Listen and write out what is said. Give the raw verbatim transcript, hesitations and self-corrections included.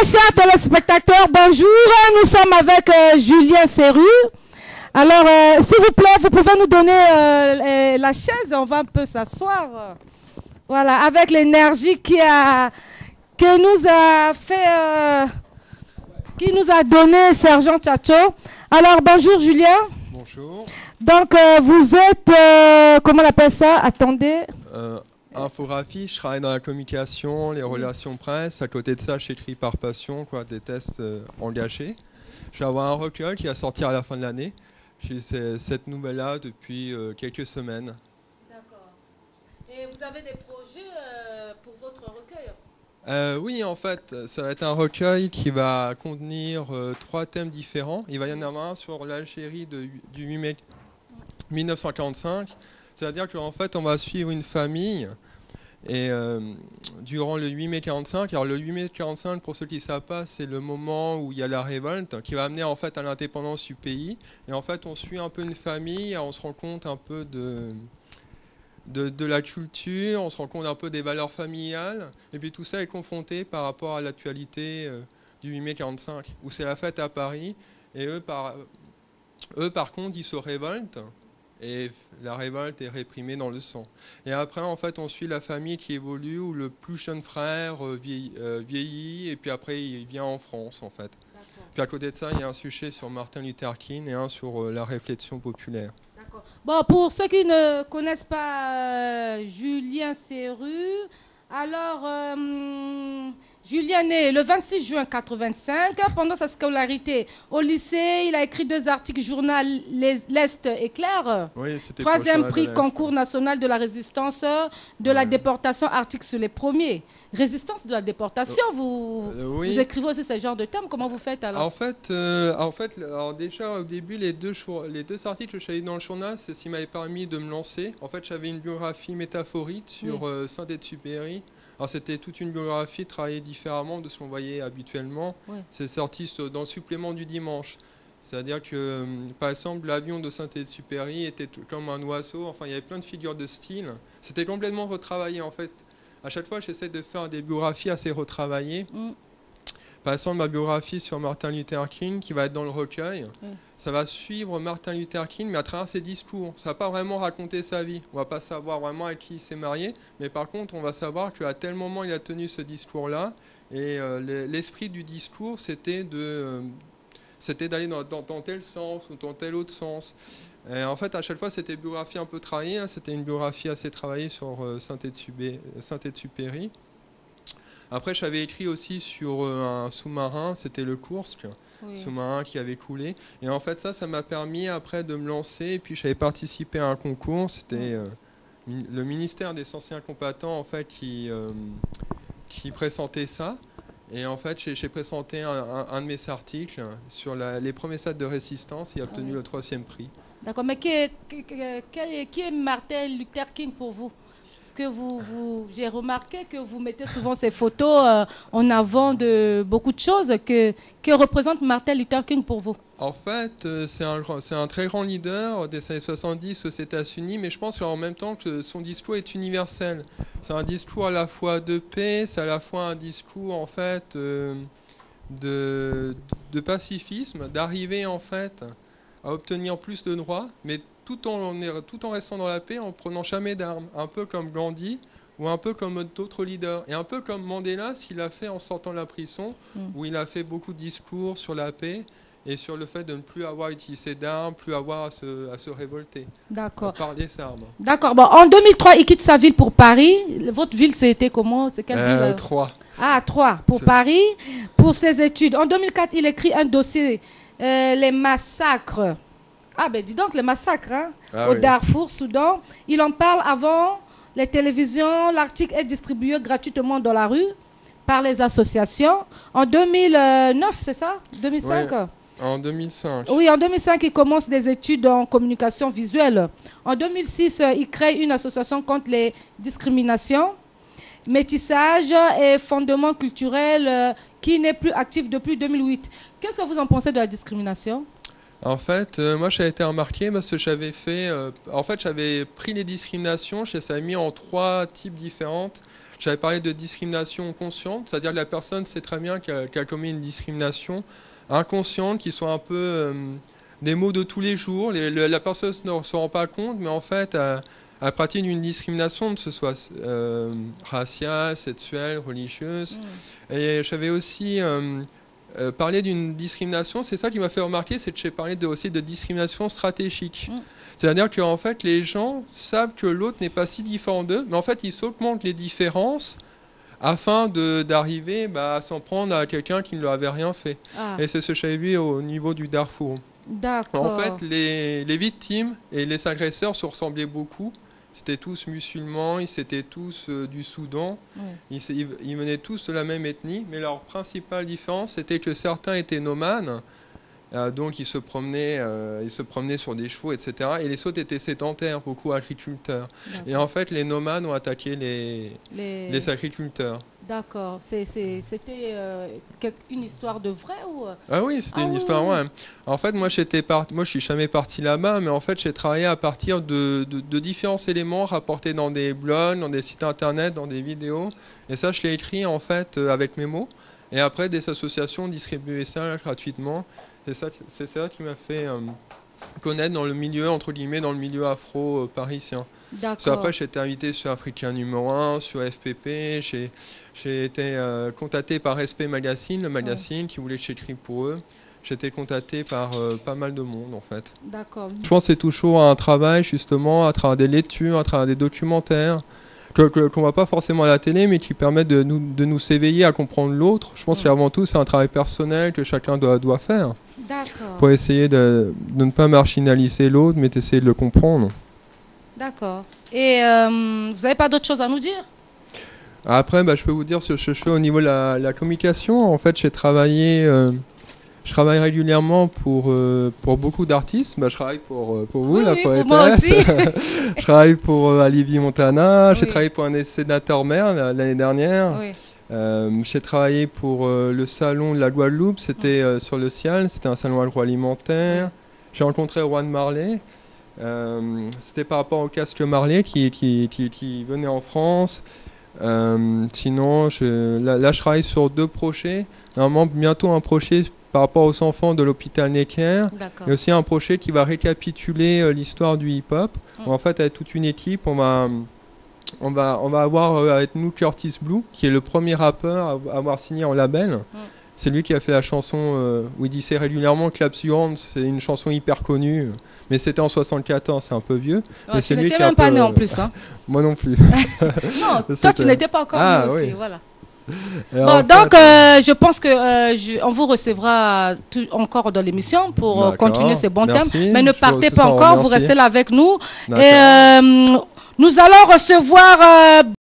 chers téléspectateurs, bonjour. Nous sommes avec euh, Julien Serru. Alors, euh, s'il vous plaît, vous pouvez nous donner euh, la chaise, on va un peu s'asseoir. Voilà, avec l'énergie qui a, que nous a fait, euh, qui nous a donné Sergent Tchacho. Alors, bonjour Julien. Bonjour. Donc, euh, vous êtes, euh, comment on appelle ça? Attendez. Euh, Infographie, je travaille dans la communication, les relations presse. À côté de ça, j'écris par passion, quoi, des tests euh, engagés. Je vais avoir un recueil qui va sortir à la fin de l'année. J'ai cette nouvelle-là depuis euh, quelques semaines. D'accord. Et vous avez des projets euh, pour votre recueil? euh, Oui, en fait, ça va être un recueil qui va contenir euh, trois thèmes différents. Il va y en avoir un sur l'Algérie du huit mai mille neuf cent quarante-cinq. C'est-à-dire qu'en fait, on va suivre une famille et euh, durant le huit mai quarante-cinq. Alors le huit mai quarante-cinq, pour ceux qui ne savent pas, c'est le moment où il y a la révolte qui va amener en fait à l'indépendance du pays. Et en fait, on suit un peu une famille, on se rend compte un peu de, de, de la culture, on se rend compte un peu des valeurs familiales. Et puis tout ça est confronté par rapport à l'actualité euh, du huit mai quarante-cinq, où c'est la fête à Paris. Et eux par, eux, par contre, ils se révoltent. Et la révolte est réprimée dans le sang. Et après, en fait, on suit la famille qui évolue, où le plus jeune frère euh, vieillit, euh, vieillit, et puis après, il vient en France, en fait. Puis à côté de ça, il y a un sujet sur Martin Luther King et un sur euh, la réflexion populaire. Bon, pour ceux qui ne connaissent pas euh, Julien Serru, alors, euh, Julien est né le vingt-six juin quatre-vingt-cinq. Pendant sa scolarité au lycée, il a écrit deux articles journal L'Est éclair. Oui, c'était Troisième prix concours national de la résistance de ouais. la déportation, article sur les premiers. Résistance de la déportation, vous, euh, oui. vous écrivez aussi ce genre de thème. Comment vous faites alors? En fait, euh, en fait alors déjà au début, les deux, les deux articles que j'avais dans le journal, c'est ce qui m'avait permis de me lancer. En fait, j'avais une biographie métaphorique sur oui. euh, Saint-Exupéry. Alors c'était toute une biographie travaillée différemment de ce qu'on voyait habituellement. Oui. C'est sorti dans le supplément du dimanche. C'est-à-dire que, par exemple, l'avion de Saint-Exupéry était comme un oiseau. Enfin, il y avait plein de figures de style. C'était complètement retravaillé, en fait. À chaque fois, j'essaie de faire des biographies assez retravaillées. Mm. Par exemple, ma biographie sur Martin Luther King, qui va être dans le recueil, mm. ça va suivre Martin Luther King, mais à travers ses discours. Ça ne va pas vraiment raconter sa vie. On ne va pas savoir vraiment avec qui il s'est marié, mais par contre, on va savoir qu'à tel moment, il a tenu ce discours-là. Et euh, l'esprit du discours, c'était de... Euh, c'était d'aller dans, dans, dans tel sens ou dans tel autre sens. Et en fait, à chaque fois, c'était une biographie un peu travaillée. Hein. C'était une biographie assez travaillée sur euh, Saint-Exupéry. Après, j'avais écrit aussi sur euh, un sous-marin, c'était le Kursk, oui. sous-marin qui avait coulé. Et en fait, ça, ça m'a permis après de me lancer. Et puis, j'avais participé à un concours. C'était euh, le ministère des anciens combattants, en fait, qui, euh, qui présentait ça. Et en fait, j'ai présenté un, un, un de mes articles sur la, les premiers stades de résistance et obtenu oui. le troisième prix. D'accord, mais qui est, qui, qui, qui est Martin Luther King pour vous? Parce que vous, vous, j'ai remarqué que vous mettez souvent ces photos euh, en avant de beaucoup de choses. Que, que représente Martin Luther King pour vous? En fait, c'est un, un très grand leader des années soixante-dix aux États-Unis, mais je pense qu'en même temps que son discours est universel. C'est un discours à la fois de paix, c'est à la fois un discours en fait euh, de, de pacifisme, d'arriver en fait à obtenir plus de droits, mais tout en, tout en restant dans la paix, en prenant jamais d'armes, un peu comme Gandhi ou un peu comme d'autres leaders, et un peu comme Mandela, ce qu'il a fait en sortant de la prison, mmh. où il a fait beaucoup de discours sur la paix et sur le fait de ne plus avoir utilisé d'armes, plus avoir à se, à se révolter. D'accord. Par les armes. D'accord. Bon, en deux mille trois, il quitte sa ville pour Paris. Votre ville, c'était comment? C'est quelle euh, ville? Troyes. Ah, Troyes, pour Paris, pour ses études. En deux mille quatre, il écrit un dossier, euh, les massacres. Ah ben dis donc, les massacres hein, ah, au oui. Darfour, Soudan. Il en parle avant les télévisions. L'article est distribué gratuitement dans la rue par les associations. En deux mille neuf, c'est ça? deux mille cinq? Oui, en deux mille cinq. Oui, en deux mille cinq, il commence des études en communication visuelle. En deux mille six, il crée une association contre les discriminations, métissage et fondements culturels qui n'est plus active depuis deux mille huit. Qu'est-ce que vous en pensez de la discrimination? En fait, euh, moi j'avais été remarqué parce que j'avais fait, euh, en fait j'avais pris les discriminations, je les avais mis en trois types différentes. j'avais parlé de discrimination consciente, c'est-à-dire que la personne sait très bien qu'elle qu'elle commet une discrimination inconsciente, qui sont un peu euh, des mots de tous les jours. Les, le, la personne ne se rend pas compte, mais en fait, elle, elle pratique une discrimination, que ce soit euh, raciale, sexuelle, religieuse. Mmh. Et j'avais aussi euh, euh, parlé d'une discrimination, c'est ça qui m'a fait remarquer, c'est que j'ai parlé de, aussi de discrimination stratégique. Mmh. C'est-à-dire qu'en fait, les gens savent que l'autre n'est pas si différent d'eux, mais en fait, ils s'augmentent les différences afin d'arriver bah, à s'en prendre à quelqu'un qui ne leur avait rien fait. Ah. Et c'est ce que j'avais vu au niveau du Darfour. D'accord. En fait, les, les victimes et les agresseurs se ressemblaient beaucoup. C'était tous musulmans, ils étaient tous euh, du Soudan, oui. ils, ils, ils venaient tous de la même ethnie, mais leur principale différence, c'était que certains étaient nomades, euh, donc ils se, promenaient, euh, ils se promenaient sur des chevaux, et cetera. Et les autres étaient sédentaires, beaucoup agriculteurs. Et en fait, les nomades ont attaqué les, les... les agriculteurs. D'accord. C'était euh, une histoire de vrai ou... Ah oui, c'était ah une oui, histoire, oui. ouais. En fait, moi, j'étais part... moi je suis jamais parti là-bas, mais en fait, j'ai travaillé à partir de, de, de différents éléments rapportés dans des blogs, dans des sites internet, dans des vidéos. Et ça, je l'ai écrit, en fait, euh, avec mes mots. Et après, des associations distribuaient ça gratuitement. C'est ça, c'est ça qui m'a fait euh, connaître dans le milieu, entre guillemets, dans le milieu afro-parisien. D'accord. Après, j'ai été invité sur Africain numéro un, sur F P P, j'ai... J'ai été euh, contacté par Respect Magazine, le magazine, ouais. qui voulait que j'écrive pour eux. J'ai été contacté par euh, pas mal de monde, en fait. D'accord. Je pense que c'est toujours un travail, justement, à travers des lectures, à travers des documentaires, qu'on que, qu'on ne voit pas forcément à la télé, mais qui permettent de nous, de nous s'éveiller à comprendre l'autre. Je pense ouais. qu'avant tout, c'est un travail personnel que chacun doit, doit faire. D'accord. Pour essayer de, de ne pas marginaliser l'autre, mais d'essayer de le comprendre. D'accord. Et euh, vous n'avez pas d'autre chose à nous dire ? Après, bah, je peux vous dire ce que je fais au niveau de la, la communication. En fait, j'ai travaillé, euh, je travaille régulièrement pour, euh, pour beaucoup d'artistes. Bah, je travaille pour, pour vous, oui, la oui, poétesse. Pour moi aussi. Je travaille pour euh, Alibi Montana. Oui. J'ai travaillé pour un sénateur maire l'année dernière. Oui. Euh, j'ai travaillé pour euh, le salon de la Guadeloupe. C'était euh, sur le Cial. C'était un salon agroalimentaire. Oui. J'ai rencontré Juan Marley. Euh, C'était par rapport au casque Marley qui, qui, qui, qui venait en France. Euh, sinon, je, là, là, je travaille sur deux projets. Normalement, bientôt un projet par rapport aux enfants de l'hôpital Necker. Et aussi un projet qui va récapituler euh, l'histoire du hip-hop. Mmh. En fait, avec toute une équipe, on va, on va, on va avoir euh, avec nous Curtis Blue, qui est le premier rappeur à avoir signé en label. Mmh. C'est lui qui a fait la chanson euh, où il disait régulièrement Claps Your Hands. C'est une chanson hyper connue, mais c'était en soixante-quatorze, c'est un peu vieux. Ouais, tu n'étais même pas né en plus. Hein. Moi non plus. Non, toi tu n'étais pas encore ah, né aussi. Oui. Voilà. Bon, donc, euh, je pense que euh, je, on vous recevra tout, encore dans l'émission pour euh, continuer ces bons Merci. thèmes. Mais ne je partez pas encore, remercie. vous restez là avec nous. Et euh, nous allons recevoir... Euh,